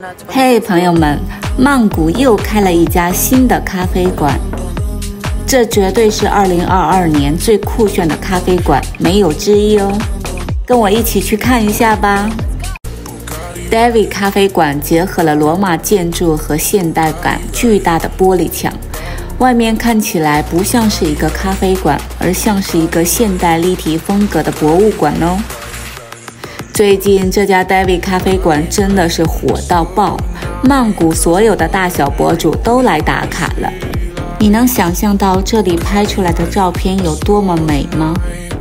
嘿，朋友们，曼谷又开了一家新的咖啡馆，这绝对是2022年最酷炫的咖啡馆，没有之一哦。跟我一起去看一下吧。Divid 咖啡馆结合了罗马建筑和现代感巨大的玻璃墙，外面看起来不像是一个咖啡馆，而像是一个现代立体风格的博物馆哦。最近这家 Divid 咖啡馆真的是火到爆，曼谷所有的大小博主都来打卡了。你能想象到这里拍出来的照片有多么美吗？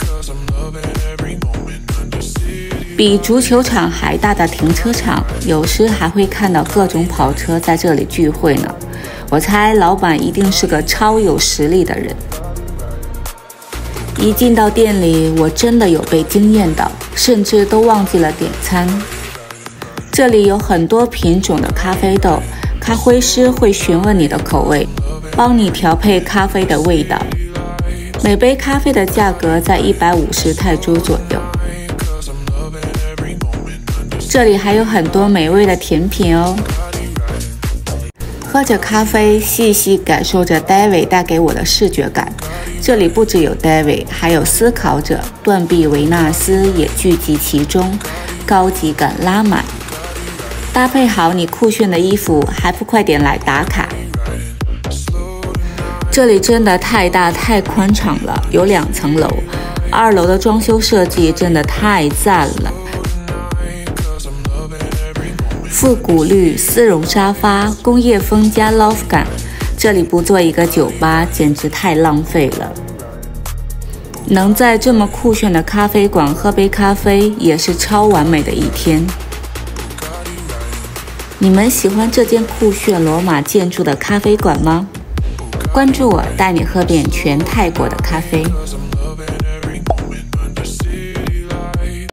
比足球场还大的停车场，有时还会看到各种跑车在这里聚会呢。我猜老板一定是个超有实力的人。一进到店里，我真的有被惊艳到，甚至都忘记了点餐。这里有很多品种的咖啡豆，咖啡师会询问你的口味，帮你调配咖啡的味道。每杯咖啡的价格在150泰铢左右。这里还有很多美味的甜品哦。喝着咖啡，细细感受着 Davin 带给我的视觉感。这里不只有 Davin， 还有思考者、断臂维纳斯也聚集其中，高级感拉满。搭配好你酷炫的衣服，还不快点来打卡？这里真的太大太宽敞了，有2层楼，2楼的装修设计真的太赞了。复古绿丝绒沙发，工业风加 loft 感，这里不做一个酒吧简直太浪费了。能在这么酷炫的咖啡馆喝杯咖啡，也是超完美的一天。你们喜欢这间酷炫罗马建筑的咖啡馆吗？关注我，带你喝遍全泰国的咖啡。